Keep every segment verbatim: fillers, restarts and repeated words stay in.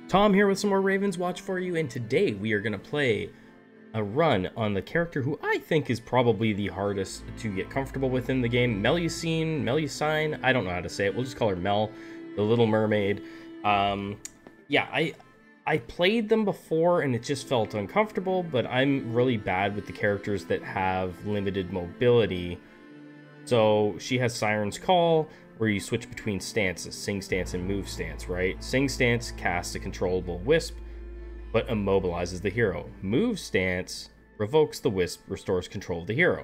Tom here with some more Ravenswatch for you, and today we are going to play a run on the character who I think is probably the hardest to get comfortable with in the game, Melusine, Melusine, I don't know how to say it, we'll just call her Mel, the Little Mermaid. Um, yeah, I I played them before and it just felt uncomfortable, but I'm really bad with the characters that have limited mobility. So she has Siren's Call, where you switch between stances, Sing Stance and Move Stance, right? Sing Stance casts a controllable Wisp, but immobilizes the hero. Move Stance revokes the Wisp, restores control of the hero.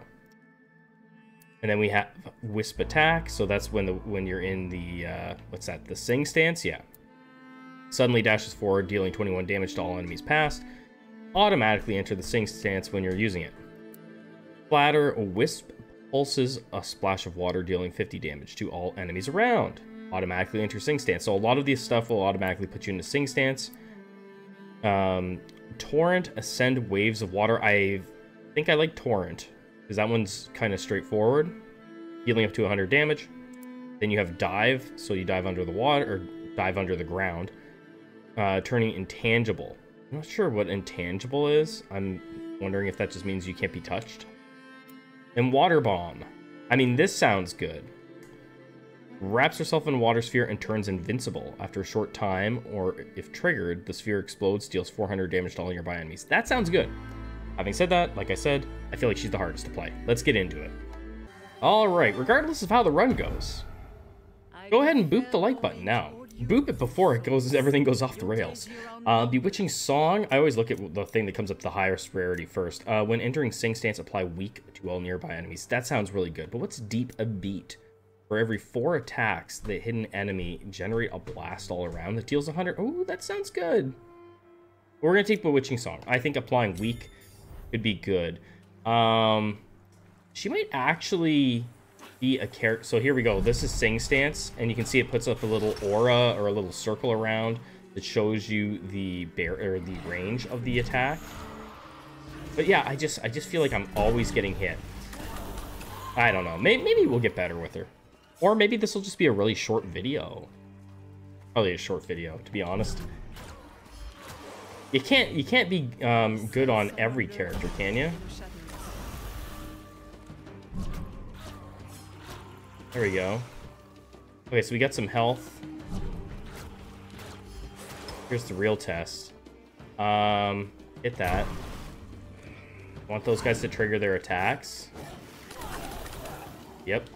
And then we have Wisp Attack, so that's when the when you're in the, uh, what's that, the Sing Stance? Yeah. Suddenly dashes forward, dealing twenty-one damage to all enemies past. Automatically enter the Sing Stance when you're using it. Splatter, a Wisp pulses a splash of water, dealing fifty damage to all enemies around. Automatically enter Sing Stance. So a lot of this stuff will automatically put you into Sing Stance. Um, Torrent, ascend waves of water. I think I like Torrent, because that one's kind of straightforward. Healing up to one hundred damage. Then you have Dive, so you dive under the water, or dive under the ground. Uh, turning intangible. I'm not sure what intangible is. I'm wondering if that just means you can't be touched. And Water Bomb. I mean, this sounds good. Wraps herself in a water sphere and turns invincible. After a short time, or if triggered, the sphere explodes, deals four hundred damage to all nearby enemies. That sounds good. Having said that, like I said, I feel like she's the hardest to play. Let's get into it. Alright, regardless of how the run goes, go ahead and boop the like button now. Boop it before it goes, everything goes off the rails. Uh, Bewitching Song, I always look at the thing that comes up the highest rarity first. Uh, when entering Sing Stance, apply weak to all nearby enemies. That sounds really good, but what's Deep a Beat? For every four attacks, the hidden enemy generate a blast all around that deals one hundred. Oh, that sounds good. We're going to take Bewitching Song. I think applying weak could be good. Um, she might actually be a character. So here we go. This is Sing Stance, and you can see it puts up a little aura or a little circle around that shows you the bear or the range of the attack. But yeah, I just I just feel like I'm always getting hit. I don't know. Maybe, maybe we'll get better with her, or maybe this will just be a really short video. Probably a short video, to be honest. You can't you can't be um, good on every character, can you? There we go. Okay, so we got some health. Here's the real test. Um, hit that. Want those guys to trigger their attacks. Yep.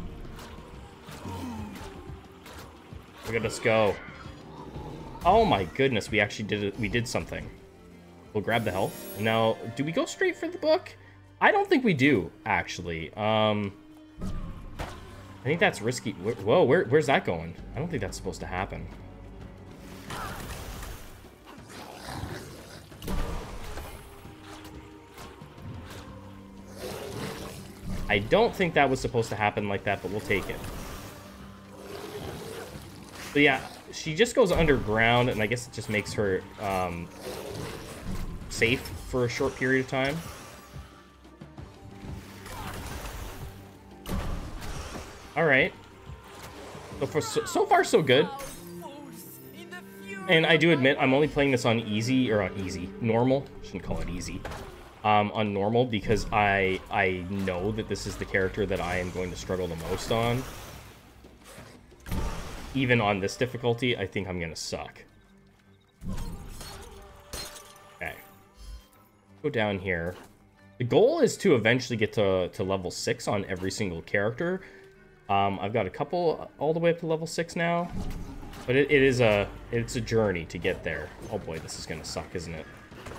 Look at us go. Oh my goodness, we actually did it. We did something. We'll grab the health. Now, do we go straight for the book? I don't think we do, actually. Um... I think that's risky. Whoa, where, where's that going? I don't think that's supposed to happen. I don't think that was supposed to happen like that, but we'll take it. But yeah, she just goes underground, and I guess it just makes her um, safe for a short period of time. All right. So, for, so, so far, so good. And I do admit, I'm only playing this on easy, or on easy, normal. Shouldn't call it easy. Um, on normal, because I I know that this is the character that I am going to struggle the most on. Even on this difficulty, I think I'm going to suck. Okay. Go down here. The goal is to eventually get to, to level six on every single character. Um, I've got a couple all the way up to level six now, but it, it is a it's a journey to get there. Oh boy, this is gonna suck, isn't it?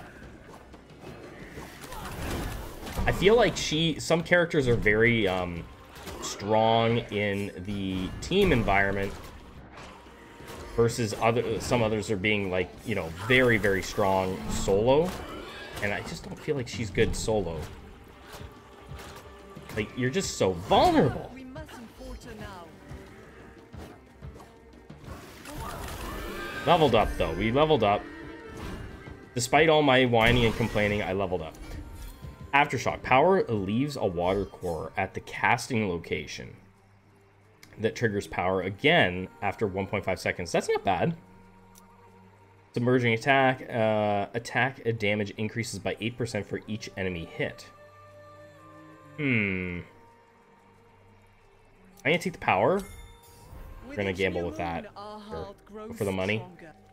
I feel like she some characters are very um, strong in the team environment versus other some others are being like you know very very strong solo, and I just don't feel like she's good solo. Like you're just so vulnerable. Leveled up, though. We leveled up. Despite all my whining and complaining, I leveled up. Aftershock. Power leaves a water core at the casting location. that triggers power again after one point five seconds. That's not bad. Submerging attack. Uh, attack damage increases by eight percent for each enemy hit. Hmm. I'm gonna take the power. We're gonna gamble with that. Sure. Go for the money.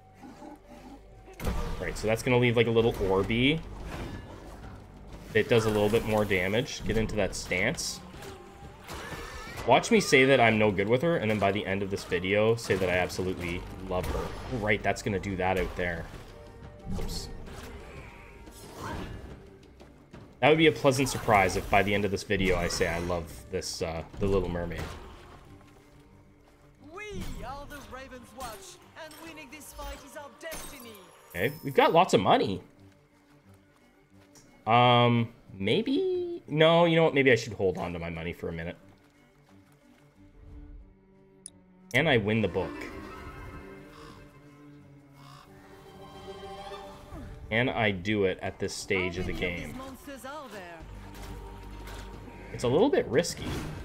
Right, so that's gonna leave like a little Orby. It does a little bit more damage. Get into that stance. Watch me say that I'm no good with her, and then by the end of this video, say that I absolutely love her. Right, that's gonna do that out there. Oops. That would be a pleasant surprise if by the end of this video I say I love this, uh, the Little Mermaid. We are the Ravenswatch, and winning this fight is our destiny. Okay, we've got lots of money. Um, maybe? No, you know what? Maybe I should hold on to my money for a minute. Can I win the book? Can I do it at this stage of the game? It's a little bit risky.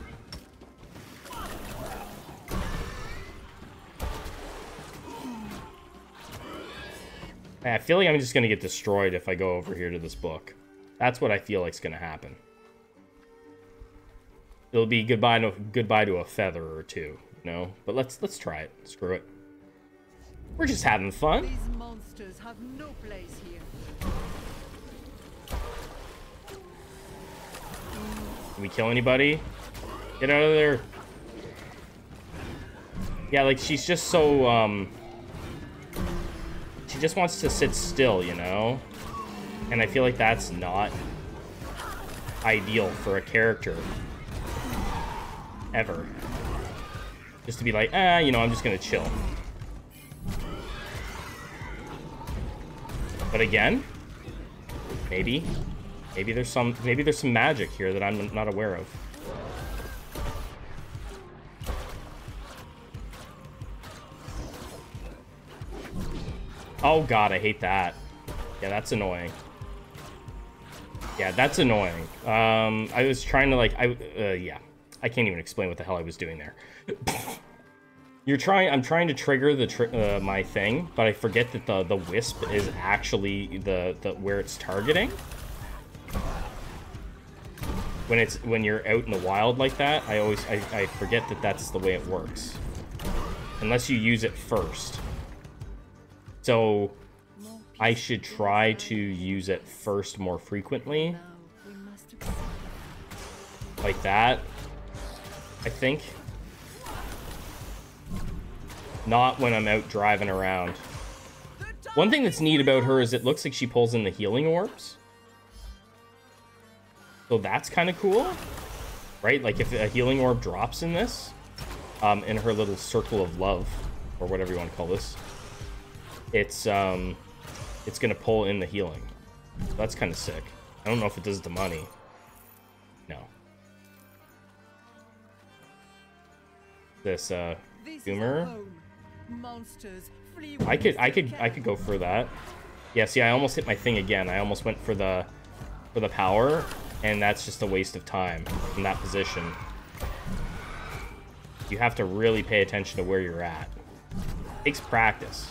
I feel like I'm just going to get destroyed if I go over here to this book. That's what I feel like is going to happen. It'll be goodbye to, goodbye to a feather or two, you know? But let's let's try it. Screw it. We're just having fun. These monsters have no place here. Can we kill anybody? Get out of there. Yeah, like, she's just so, um... she just wants to sit still, you know? And I feel like that's not ideal for a character. Ever. Just to be like, ah, you know, I'm just gonna chill. But again, maybe, maybe there's some, maybe there's some magic here that I'm not aware of. Oh god, I hate that. Yeah, that's annoying. Yeah, that's annoying. Um, I was trying to like, I, uh, yeah, I can't even explain what the hell I was doing there. You're trying, I'm trying to trigger the tri uh, my thing, but I forget that the the wisp is actually the the where it's targeting. When it's when you're out in the wild like that, I always I, I forget that that's the way it works. Unless you use it first. So I should try to use it first more frequently. Like that, I think. Not when I'm out driving around. One thing that's neat about her is it looks like she pulls in the healing orbs. So that's kind of cool. Right? Like if a healing orb drops in this, um, in her little circle of love, or whatever you want to call this, it's, um, it's going to pull in the healing. So that's kind of sick. I don't know if it does the money. No. This, uh, Doomer. Monsters, I could, I could, I could go for that. Yeah, see, I almost hit my thing again. I almost went for the, for the power, and that's just a waste of time in that position. You have to really pay attention to where you're at. It takes practice.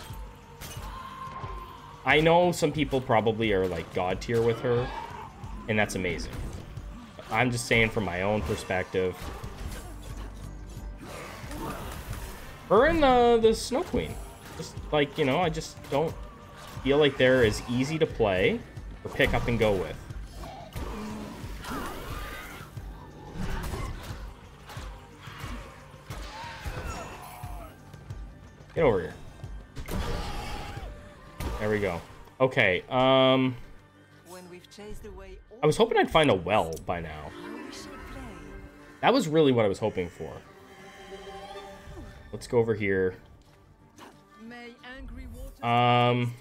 I know some people probably are like god tier with her, and that's amazing. I'm just saying from my own perspective. Her and the, the Snow Queen. Just like, you know, I just don't feel like they're as easy to play or pick up and go with. Get over here. There we go. Okay, um... I was hoping I'd find a well by now. That was really what I was hoping for. Let's go over here. Um...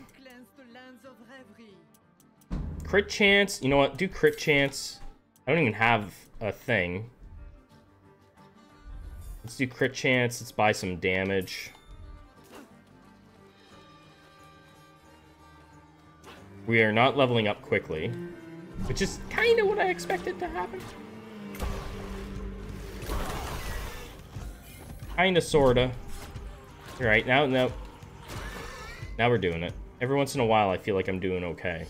Crit chance. You know what? Do crit chance. I don't even have a thing. Let's do crit chance. Let's buy some damage. We are not leveling up quickly, which is kind of what I expected to happen. Kinda, sorta. All right, now, now, now we're doing it. Every once in a while, I feel like I'm doing okay.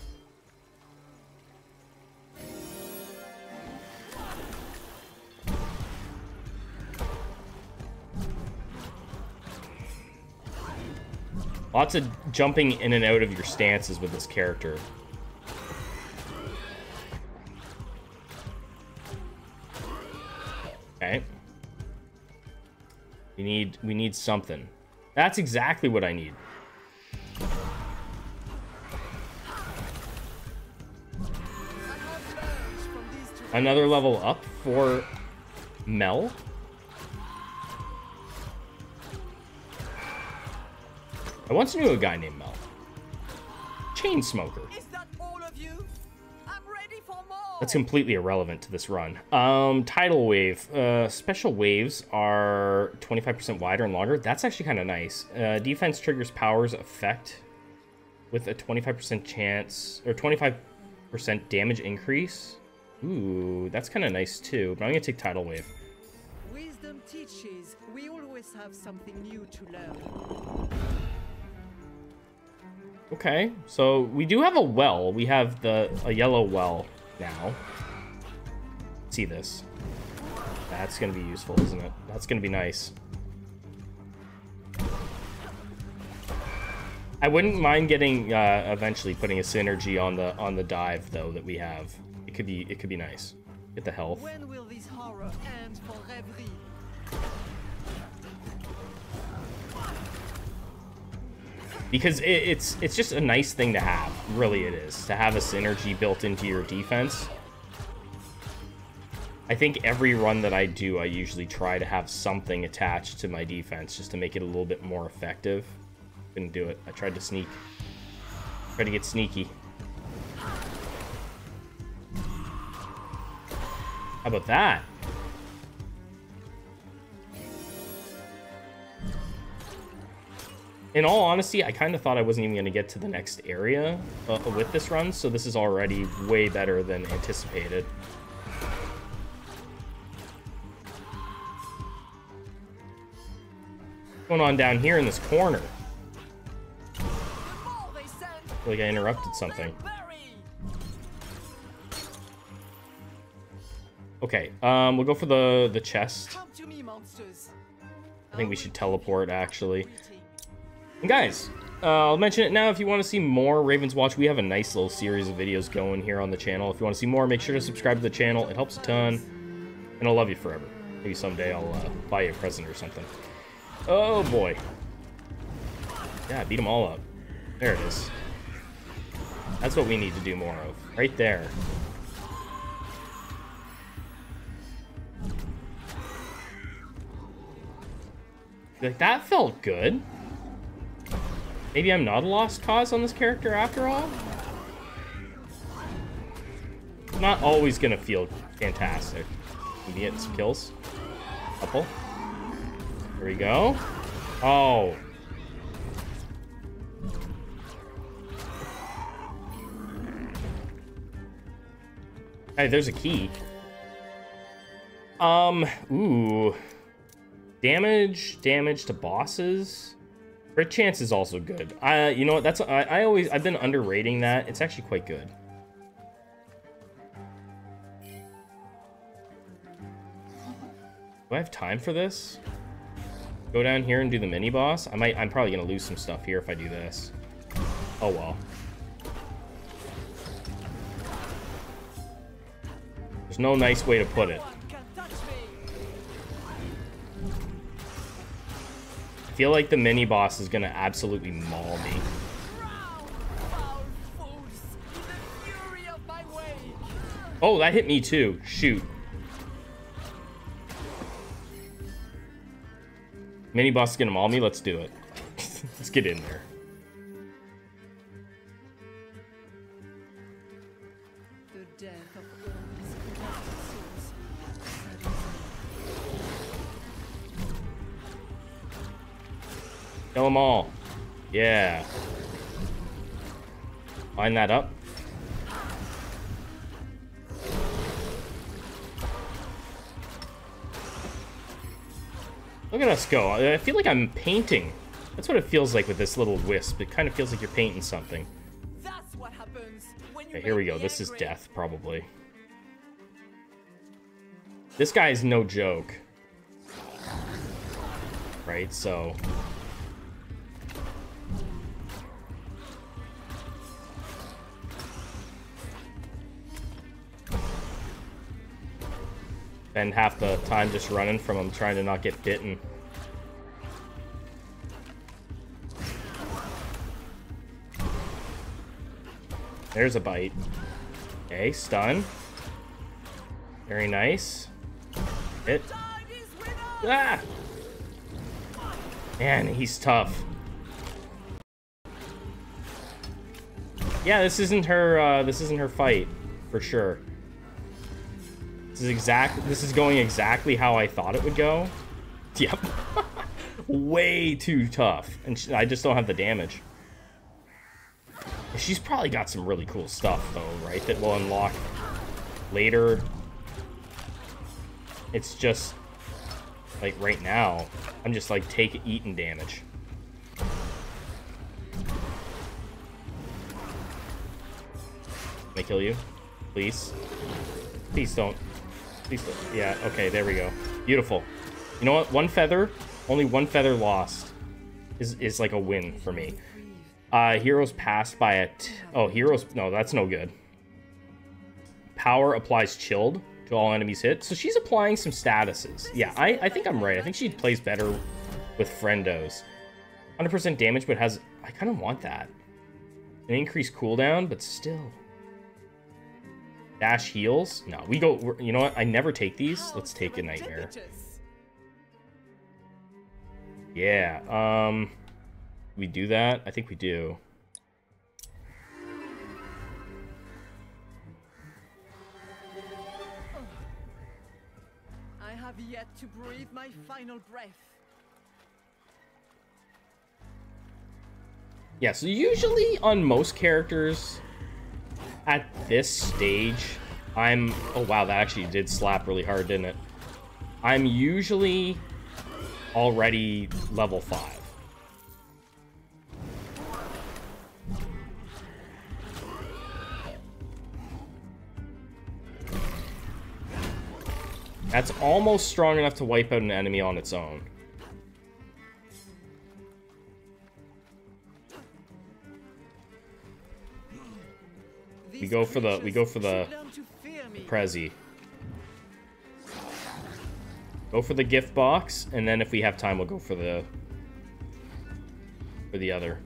Lots of jumping in and out of your stances with this character. Okay. We need we need something. That's exactly what I need. Another level up for Mel. I once knew a guy named Mel. Chain smoker. Is that all of you? I'm ready for more. That's completely irrelevant to this run. Um, tidal wave. Uh, special waves are twenty-five percent wider and longer. That's actually kind of nice. Uh, defense triggers powers effect with a twenty-five percent chance, or twenty-five percent damage increase. Ooh, that's kind of nice too, but I'm gonna take tidal wave. Wisdom teaches we always have something new to learn. Okay, so we do have a well. We have the a yellow well now. Let's see this. That's gonna be useful, isn't it? That's gonna be nice. I wouldn't mind getting uh, eventually putting a synergy on the on the dive though that we have. It could be it could be nice. Get the health. When will this horror end for Reverie? Because it, it's it's just a nice thing to have. Really, it is to have a synergy built into your defense. I think every run that I do, I usually try to have something attached to my defense just to make it a little bit more effective. Couldn't do it. I tried to sneak. Tried to get sneaky. How about that? In all honesty, I kind of thought I wasn't even going to get to the next area uh, with this run, so this is already way better than anticipated. What's going on down here in this corner? I feel like I interrupted something. Okay, um, we'll go for the, the chest. Come to me, monsters. I think we should teleport, actually. And guys, uh, I'll mention it now. If you want to see more Ravenswatch, we have a nice little series of videos going here on the channel. If you want to see more, make sure to subscribe to the channel. It helps a ton. And I'll love you forever. Maybe someday I'll uh, buy you a present or something. Oh, boy. Yeah, beat them all up. There it is. That's what we need to do more of. Right there. Like, that felt good. Maybe I'm not a lost cause on this character after all? Not always gonna feel fantastic. Can we get some kills? Couple. There we go. Oh. Hey, there's a key. Um, ooh. Damage, damage to bosses. Crit chance is also good. I, you know what? That's I, I always I've been underrating that. It's actually quite good. Do I have time for this? Go down here and do the mini boss. I might. I'm probably gonna lose some stuff here if I do this. Oh well. There's no nice way to put it. I feel like the mini boss is gonna absolutely maul me. Oh, that hit me too. Shoot. Mini boss is gonna maul me. Let's do it. Let's get in there. The death of all these corrupted souls. Kill them all. Yeah. Line that up. Look at us go. I feel like I'm painting. That's what it feels like with this little wisp. It kind of feels like you're painting something. That's what happens when you Okay, here we go. This is death, probably. This guy is no joke. Right, so... Spend half the time just running from him, trying to not get bitten. There's a bite. Okay, stun. Very nice. Hit. Ah! Man, he's tough. Yeah, this isn't her, uh, this isn't her fight, for sure. This is exact. This is going exactly how I thought it would go. Yep. Way too tough, and she, I just don't have the damage. She's probably got some really cool stuff, though, right? That will unlock later. It's just like right now, I'm just like take eating damage. Can I kill you? Please? Please don't. Please don't. Yeah, okay, there we go. Beautiful. You know what? One feather, only one feather lost is, is like a win for me. Uh, heroes passed by a... T oh, heroes... No, that's no good. Power applies chilled to all enemies hit. So she's applying some statuses. Yeah, I, I think I'm right. I think she plays better with friendos. one hundred percent damage, but has... I kind of want that. An increased cooldown, but still... Dash heals? No, we go... You know what? I never take these. Let's take a nightmare. Yeah, um... we do that? I think we do. I have yet to breathe my final breath. Yeah, so usually on most characters at this stage, I'm... Oh, wow, that actually did slap really hard, didn't it? I'm usually already level five. That's almost strong enough to wipe out an enemy on its own. We go for the we go for the, the Prezi. Go for the gift box, and then if we have time, we'll go for the for the other.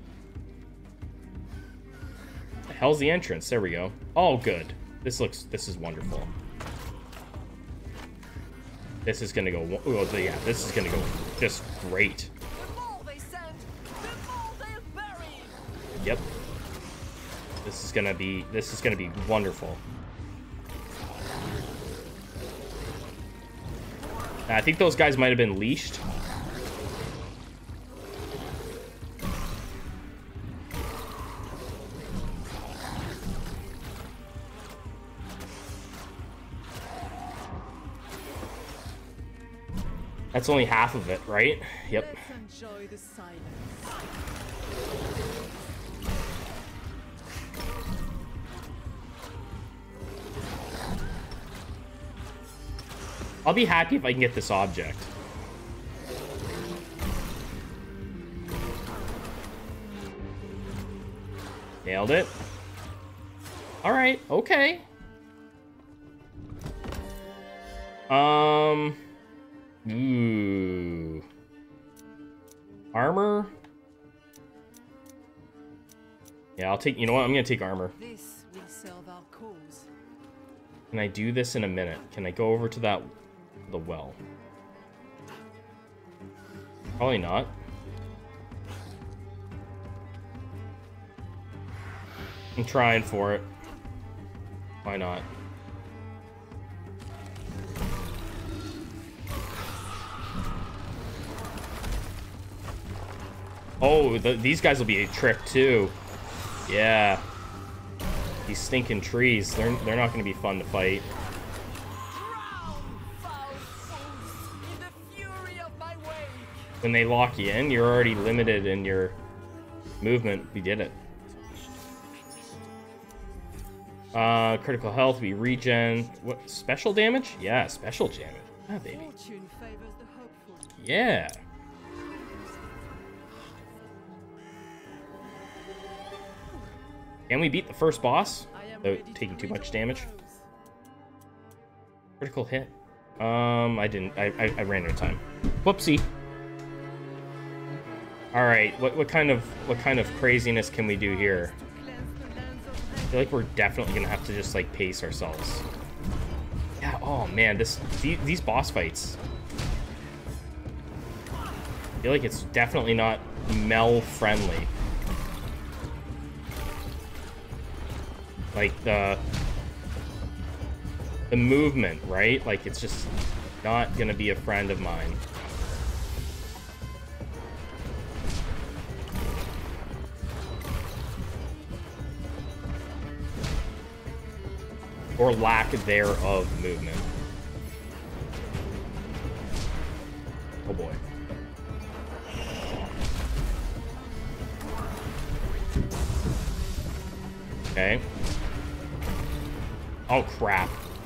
The hell's the entrance? There we go. Oh, good. This looks. This is wonderful. This is gonna go. Oh, yeah, this is gonna go just great. The more they send, the more they'll bury. Yep. This is gonna be. This is gonna be wonderful. I think those guys might have been leashed. That's only half of it, right? Yep. Let's enjoy the silence. I'll be happy if I can get this object. Nailed it. All right, okay. Um... Ooh. Armor? Yeah, I'll take... You know what? I'm gonna take armor. This will serve our cause. Can I do this in a minute? Can I go over to that... the well? Probably not. I'm trying for it. Why not? Oh, the, these guys will be a trick too. Yeah. These stinking trees, they're, they're not going to be fun to fight. when they lock you in, you're already limited in your movement. We did it. Uh, critical health, we regen. What, special damage? Yeah, special damage. Ah, baby. Fortune favors the hopeful. Yeah. Can we beat the first boss without taking too much damage? Critical hit. Um, I didn't. I, I, I ran out of time. Whoopsie. All right. What what kind of what kind of craziness can we do here? I feel like we're definitely gonna have to just like pace ourselves. Yeah. Oh man, this these, these boss fights. I feel like it's definitely not Mel friendly. Like the the movement, right? Like it's just not gonna be a friend of mine. Or lack thereof movement. Oh boy. Okay. Oh crap.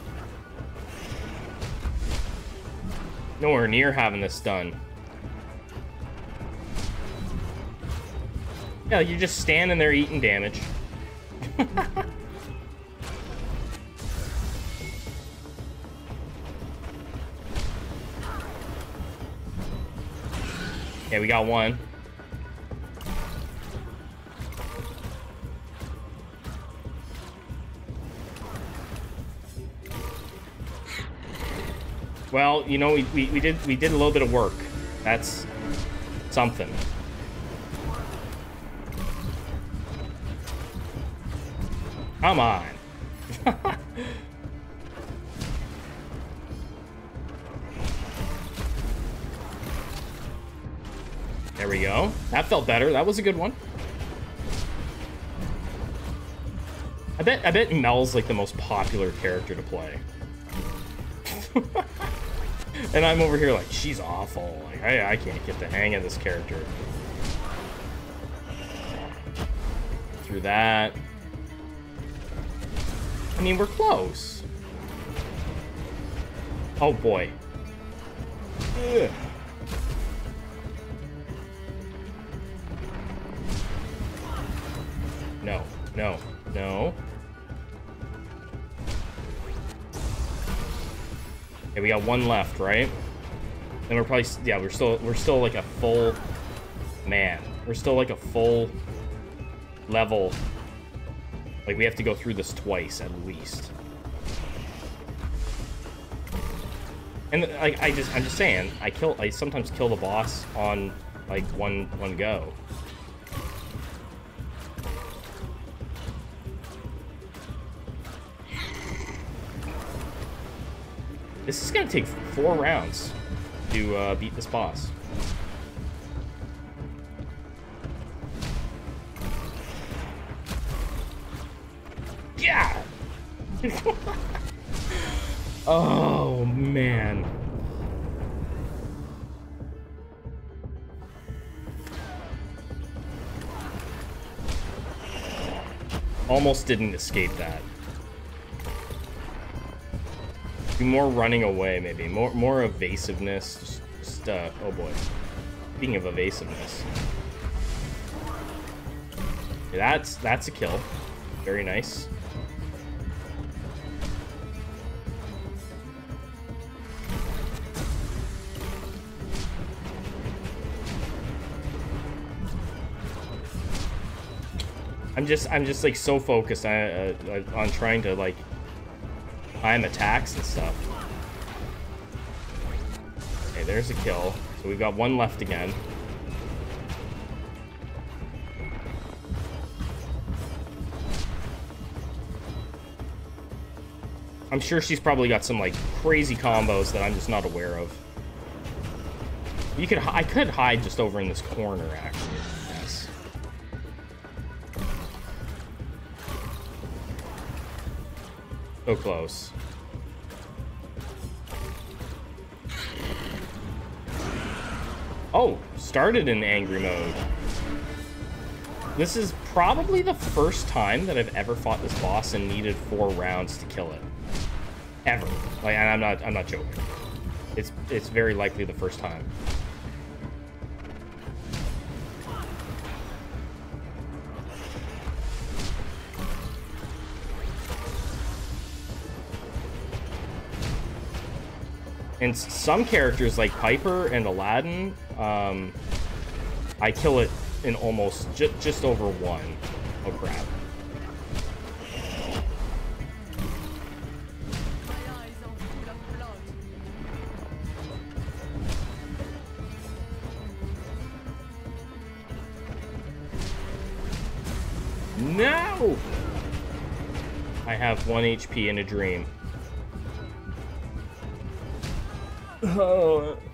Nowhere near having this done. Yeah, you're just standing there eating damage. Yeah, we got one. Well, you know, we, we, we did we did a little bit of work. That's something. Come on. There we go. That felt better. That was a good one. I bet I bet Mel's like the most popular character to play. And I'm over here like, she's awful. Like, I, I can't get the hang of this character. Through that. I mean, we're close. Oh boy. Ugh. No, no, no. Okay, we got one left, right? And we're probably, yeah, we're still, we're still like a full, man, we're still like a full level. Like we have to go through this twice at least. And like, I just, I'm just saying, I kill, I sometimes kill the boss on like one, one go. This is gonna take four rounds to uh, beat this boss. Yeah! Oh, man. Almost didn't escape that. Be more running away, maybe. More more evasiveness. Just, just uh, oh boy. Speaking of evasiveness. Okay, that's, that's a kill. Very nice. I'm just, I'm just like so focused on, uh, on trying to like time attacks and stuff. Okay, there's a kill. So we've got one left again. I'm sure she's probably got some like crazy combos that I'm just not aware of. You could, I could hide just over in this corner actually. Yes. So close. Oh, started in angry mode. This is probably the first time that I've ever fought this boss and needed four rounds to kill it. Ever. Like, and I'm not I'm not joking. It's it's very likely the first time. And some characters like Piper and Aladdin, um, I kill it in almost ju just over one. Oh crap. No! I have one H P in a dream. Oh.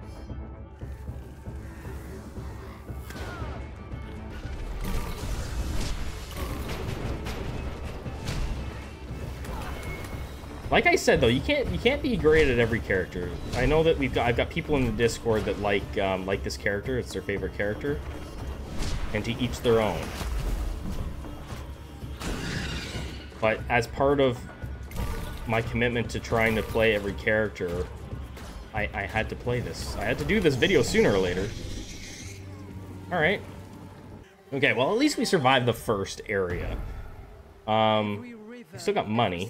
Like I said though, you can't you can't be great at every character. I know that we've got I've got people in the Discord that like um, like this character. It's their favorite character, and to each their own. But as part of my commitment to trying to play every character, I, I had to play this. I had to do this video sooner or later. Alright. Okay, well, at least we survived the first area. Um, we still got money.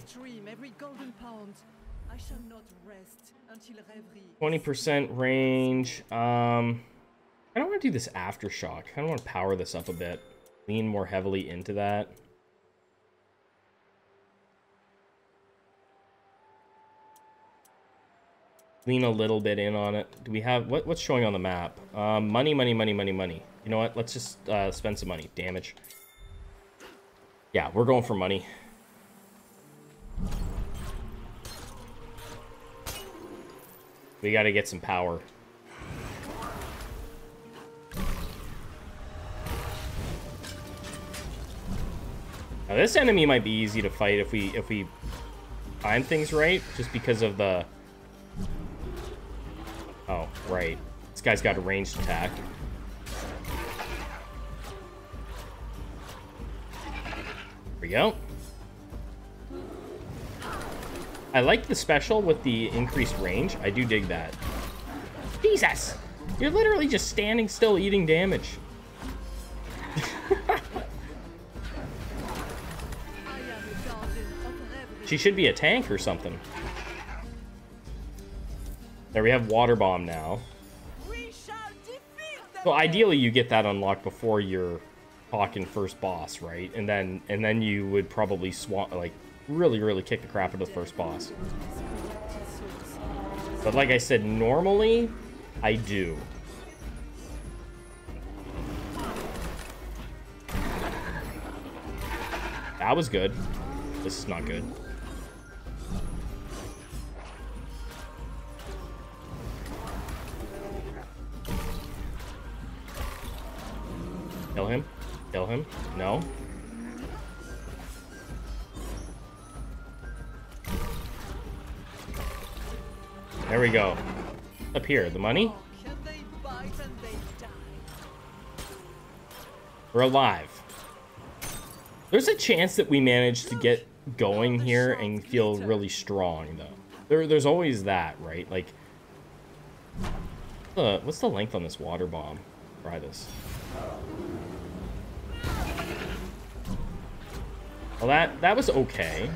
twenty percent range. Um, I don't want to do this aftershock. I don't want to power this up a bit. Lean more heavily into that. Lean a little bit in on it. Do we have... What, what's showing on the map? Um, money, money, money, money, money. You know what? Let's just uh, spend some money. Damage. Yeah, we're going for money. We gotta get some power. Now this enemy might be easy to fight if we if we time things right, just because of the... Oh, right. This guy's got a ranged attack. There we go. I like the special with the increased range. I do dig that. Jesus! You're literally just standing still eating damage. She should be a tank or something. There, we have water bomb now. So ideally you get that unlocked before you're talking first boss, right? And then and then you would probably swap, like really really kick the crap out of the first boss. But like I said, normally I do. That was good. This is not good. Kill him. Kill him. No. There we go. Up here, the money. We're alive. There's a chance that we manage to get going here and feel really strong, though. There, there's always that, right? Like, uh, what's the length on this water bomb? Try this. Well, that that was okay.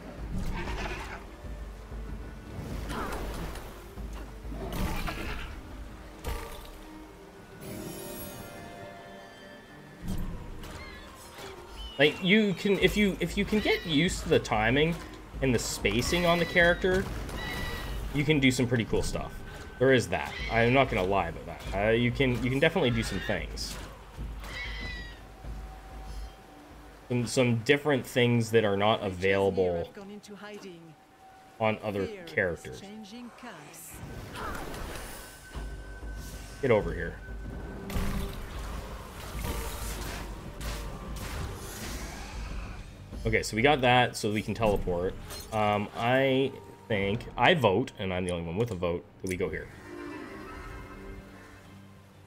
Like, you can, if you if you can get used to the timing and the spacing on the character, you can do some pretty cool stuff. There is that. I'm not gonna lie about that. Uh, you can you can definitely do some things. Some, some different things that are not available on other characters. Get over here. Okay, so we got that, so we can teleport. Um, I think, I vote, and I'm the only one with a vote, that we go here.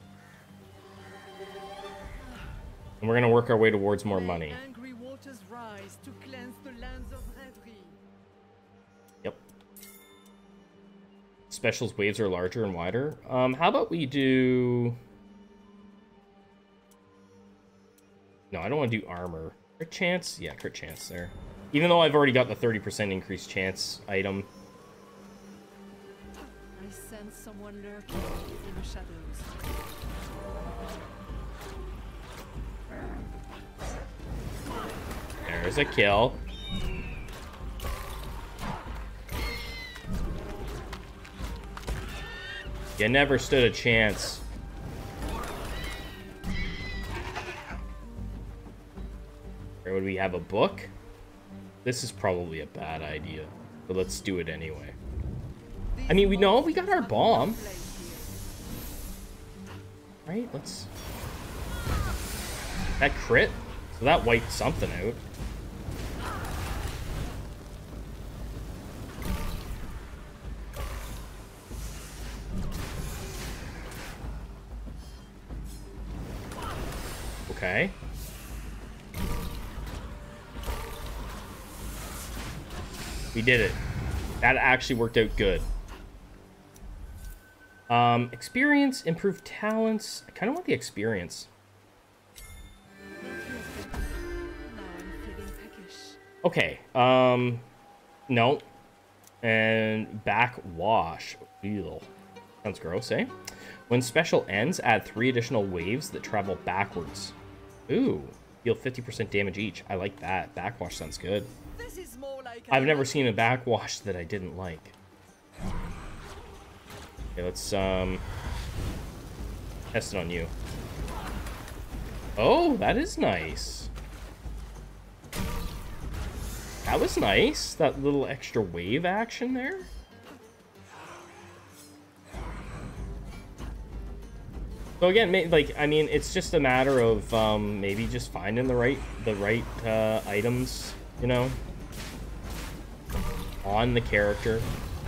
And we're gonna work our way towards more money. Angry waters rise to cleanse the lands of reverie. Yep. Specials waves are larger and wider. Um, how about we do... No, I don't want to do armor. Crit chance? Yeah, crit chance there. Even though I've already got the thirty percent increased chance item. I sense someone lurking in the shadows. There's a kill. You never stood a chance. Where would we have a book? This is probably a bad idea, but let's do it anyway. I mean, we know we got our bomb. Right, let's... That crit? So that wiped something out. Okay. We did it. That actually worked out good. Um, experience, improved talents. I kind of want the experience. Okay. Um, no. And backwash. Ew. Sounds gross, eh? When special ends, add three additional waves that travel backwards. Ooh. Deal fifty percent damage each. I like that. Backwash sounds good. This is more like I've never seen a backwash that I didn't like. Okay, let's um test it on you. Oh, that is nice. That was nice. That little extra wave action there. So again, like, I mean, it's just a matter of um, maybe just finding the right, the right uh, items, you know, on the character.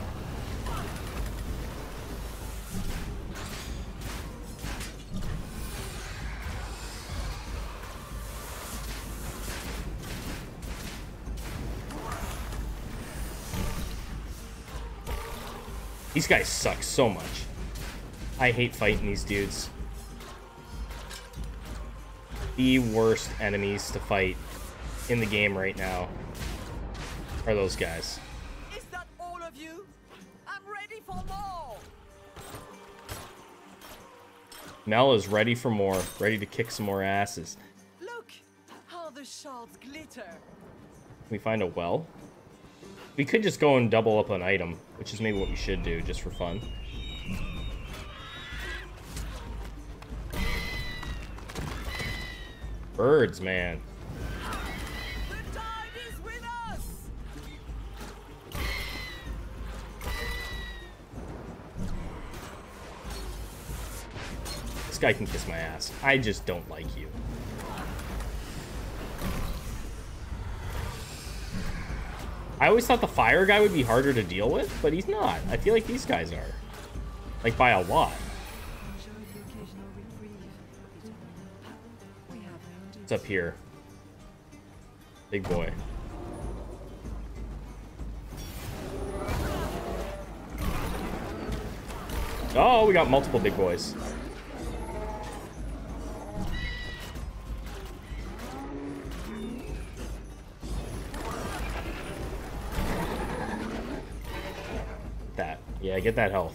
These guys suck so much. I hate fighting these dudes. The worst enemies to fight in the game right now are those guys. Is that all of you? I'm ready for more. Mel is ready for more, ready to kick some more asses. Look how the shards glitter. Can we find a well? We could just go and double up an item, which is maybe what we should do just for fun. Birds, man. The tide is with us. This guy can kiss my ass. I just don't like you. I always thought the fire guy would be harder to deal with, but he's not. I feel like these guys are. Like, by a lot. What's up here? Big boy. Oh, we got multiple big boys. That. Yeah, get that health.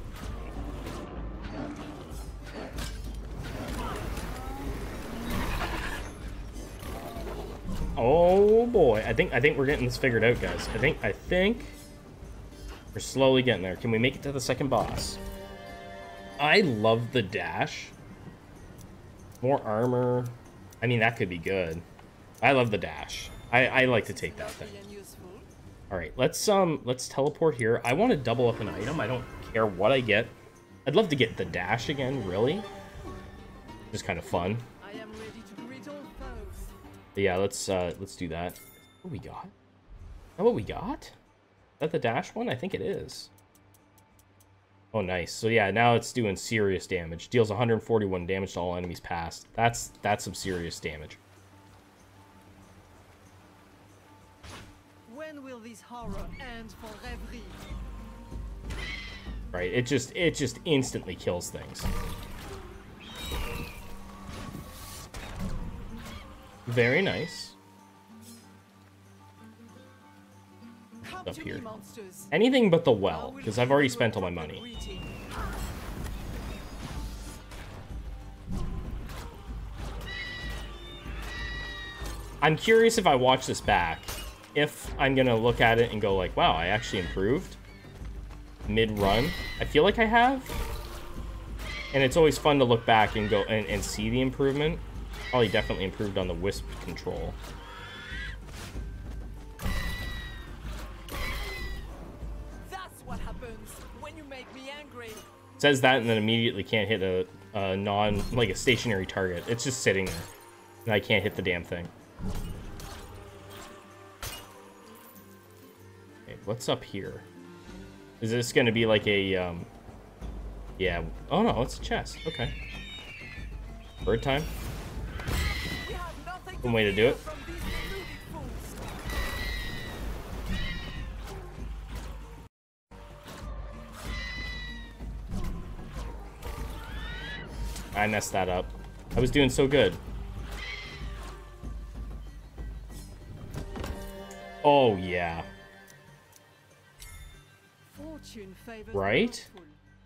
Oh boy, I think I think we're getting this figured out, guys. I think I think we're slowly getting there. Can we make it to the second boss? I love the dash. More armor. I mean, that could be good. I love the dash. I, I like to take that thing. All right, let's um let's teleport here. I want to double up an item. I don't care what I get. I'd love to get the dash again, really. Just kind of fun. I am ready to greet all foes. But yeah, let's uh let's do that. What we got? Is that what we got? Is that the dash one? I think it is. Oh, nice. So yeah, now it's doing serious damage. Deals one hundred forty-one damage to all enemies passed. That's that's some serious damage. When will this horror end for Rêverie? Right, it just it just instantly kills things. Very nice. Up here. Anything but the well, because I've already spent all my money. I'm curious if I watch this back, if I'm gonna look at it and go like, wow, I actually improved mid-run. I feel like I have. And it's always fun to look back and go and, and see the improvement. Probably definitely improved on the wisp control. Says that and then immediately can't hit a, a non, like a stationary target. It's just sitting there. And I can't hit the damn thing. Okay, what's up here? Is this going to be like a, um... yeah. Oh no, it's a chest. Okay. Bird time. One way to do it. I messed that up. I was doing so good. Oh, yeah. Right?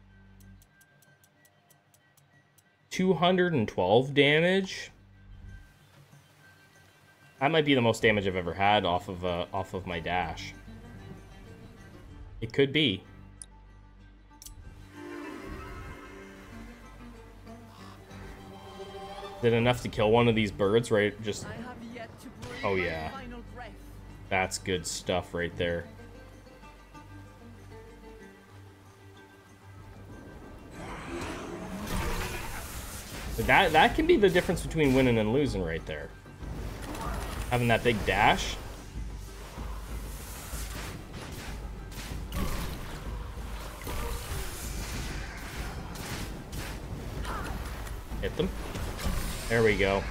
two hundred twelve damage? That might be the most damage I've ever had off of, uh, off of my dash. It could be. Is it enough to kill one of these birds, right? Just... oh, yeah. That's good stuff right there. That, that can be the difference between winning and losing right there. Having that big dash. Hit them. There we go.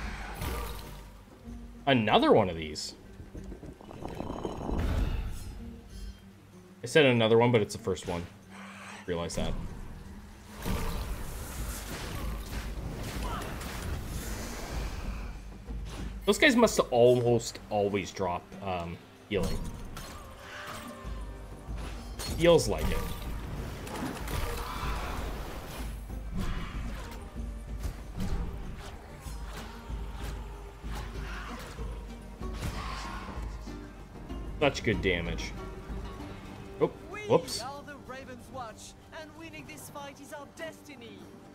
Another one of these. I said another one, but it's the first one. Realize that. Those guys must almost always drop um, healing. Feels like it. Such good damage. Oh, whoops. We are the Ravenswatch, and winning this fight is our destiny.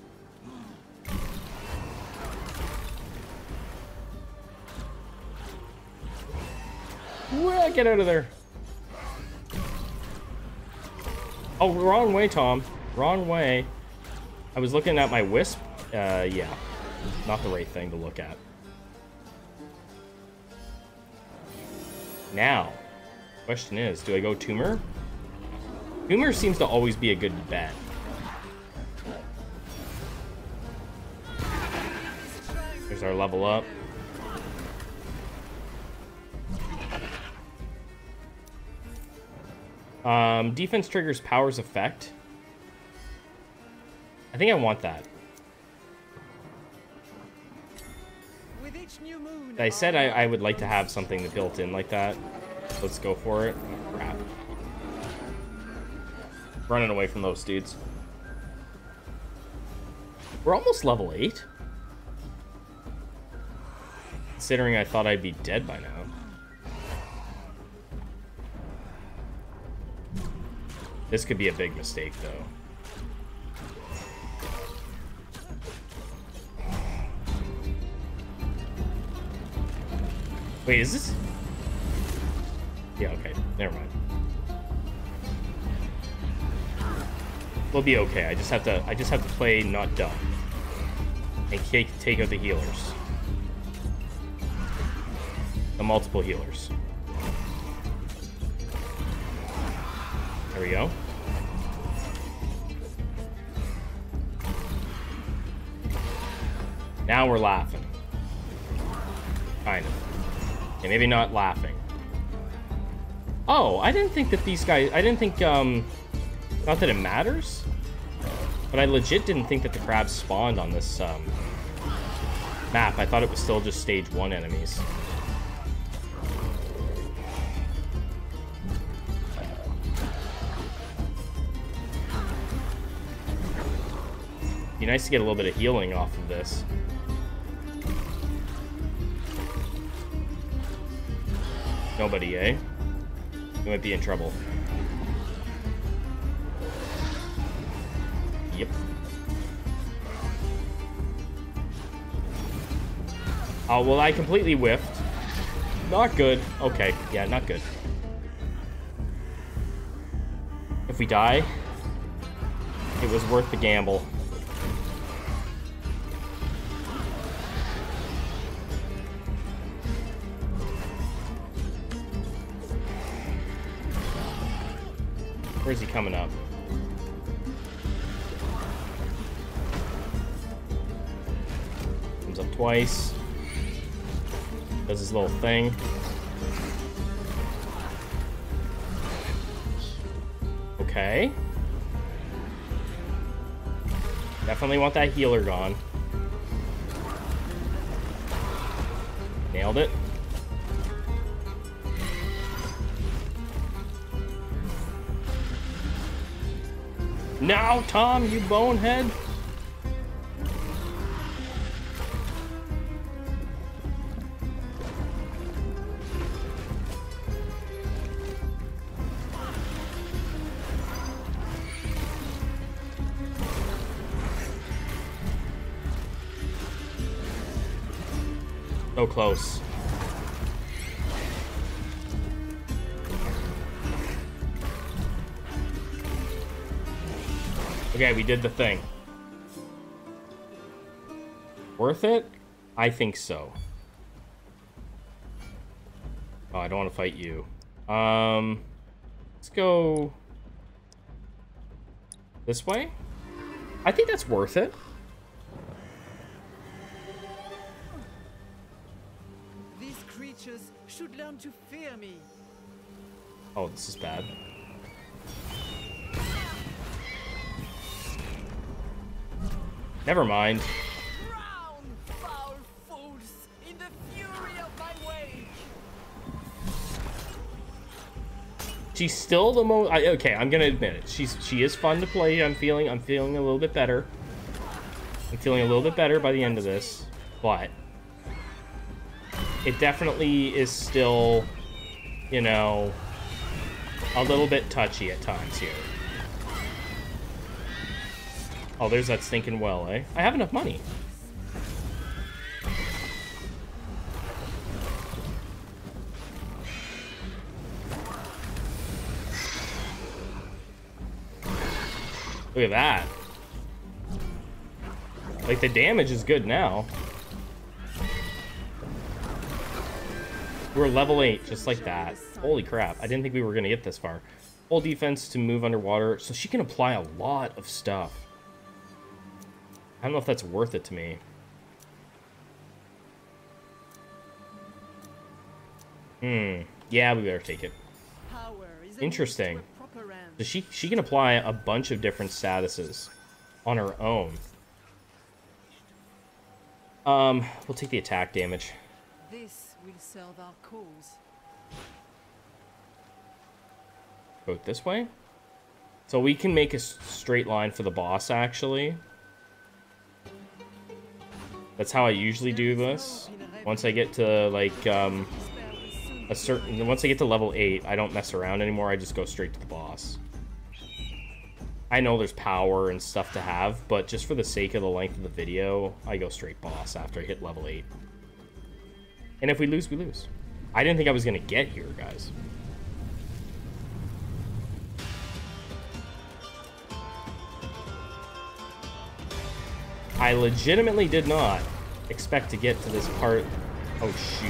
Well, get out of there. Oh, wrong way, Tom. Wrong way. I was looking at my wisp. Uh, yeah. Not the right thing to look at. Now, question is, do I go tumor? Tumor seems to always be a good bet. There's our level up. Um, defense triggers powers effect. I think I want that. With each new moon, I said I, I would like to have something that built in like that. Let's go for it. Oh, crap. Running away from those dudes. We're almost level eight. Considering I thought I'd be dead by now. This could be a big mistake, though. Wait, is this? Yeah, okay. Never mind. We'll be okay. I just have to. I just have to play not dumb and take take out the healers, the multiple healers. There we go. Now we're laughing. Kind of. Okay, maybe not laughing. Oh, I didn't think that these guys... I didn't think, um... Not that it matters, but I legit didn't think that the crabs spawned on this, um... map. I thought it was still just stage one enemies. Be nice to get a little bit of healing off of this. Nobody, eh? We might be in trouble. Yep. Oh, well, I completely whiffed. Not good. Okay, yeah, not good. If we die, it was worth the gamble. Where's he coming up? Comes up twice. Does his little thing. Okay. Definitely want that healer gone. Nailed it. Now, Tom, you bonehead. So close. Okay, we did the thing. Worth it? I think so. Oh, I don't want to fight you. Um, let's go this way. I think that's worth it. These creatures should learn to fear me. Oh, this is bad. Never mind. Drown, foul fools, in the fury of my wake. She's still the most. Okay, I'm gonna admit it. She's she is fun to play. I'm feeling I'm feeling a little bit better. I'm feeling a little bit better by the end of this, but it definitely is still, you know, a little bit touchy at times here. Oh, there's that stinking well, eh? I have enough money. Look at that. Like, the damage is good now. We're level eight, just like that. Holy crap, I didn't think we were gonna get this far. Full defense to move underwater, so she can apply a lot of stuff. I don't know if that's worth it to me. Hmm. Yeah, we better take it. Interesting. So she she can apply a bunch of different statuses on her own. Um, we'll take the attack damage. This will serve our cause. Go it this way. So we can make a straight line for the boss, actually. That's how I usually do this. Once I get to, like, um, a certain... Once I get to level eight, I don't mess around anymore. I just go straight to the boss. I know there's power and stuff to have, but just for the sake of the length of the video, I go straight boss after I hit level eight. And if we lose, we lose. I didn't think I was going to get here, guys. I legitimately did not expect to get to this part. Oh, shoot.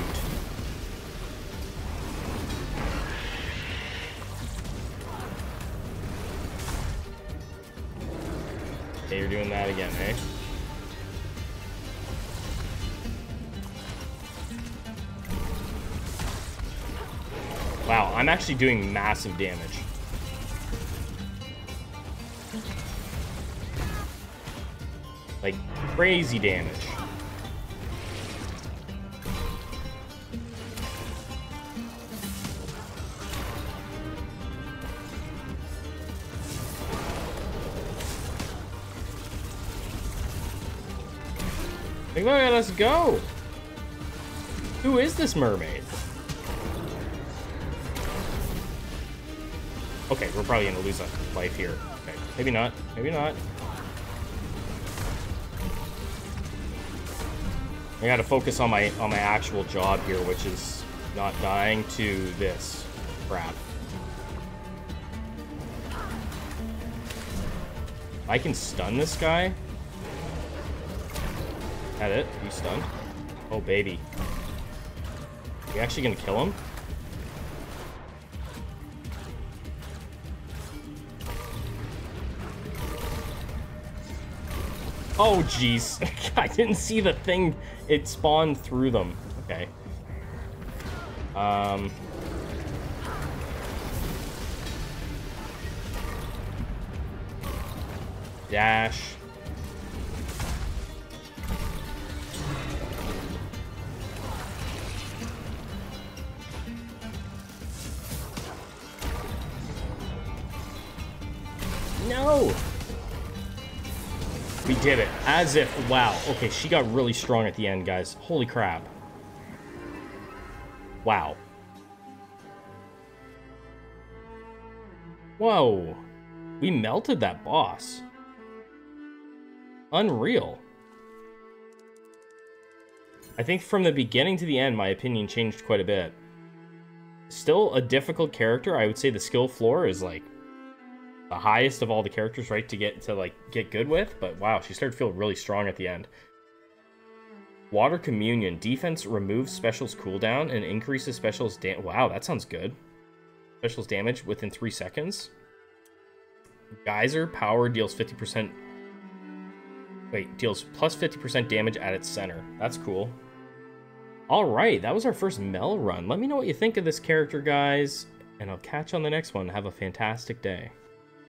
Okay, you're doing that again, eh? Wow, I'm actually doing massive damage. Like, crazy damage. Like, look at us go! Who is this mermaid? Okay, we're probably gonna lose a life here. Okay, maybe not. Maybe not. I gotta focus on my on my actual job here, which is not dying to this crap. I can stun this guy. That it? He's stunned. Oh baby. Are you actually gonna kill him? Oh, jeez. I didn't see the thing. It spawned through them. Okay. Um. Dash. No! We did it. As if, wow. Okay, she got really strong at the end, guys. Holy crap. Wow. Whoa. We melted that boss. Unreal. I think from the beginning to the end, my opinion changed quite a bit. Still a difficult character. I would say the skill floor is like the highest of all the characters, right, to get to like get good with, but wow, she started to feel really strong at the end. Water Communion. Defense removes specials cooldown and increases specials dam- wow, that sounds good. Specials damage within three seconds. Geyser Power deals fifty percent... Wait, deals plus fifty percent damage at its center. That's cool. Alright, that was our first Mel run. Let me know what you think of this character, guys, and I'll catch you on the next one. Have a fantastic day.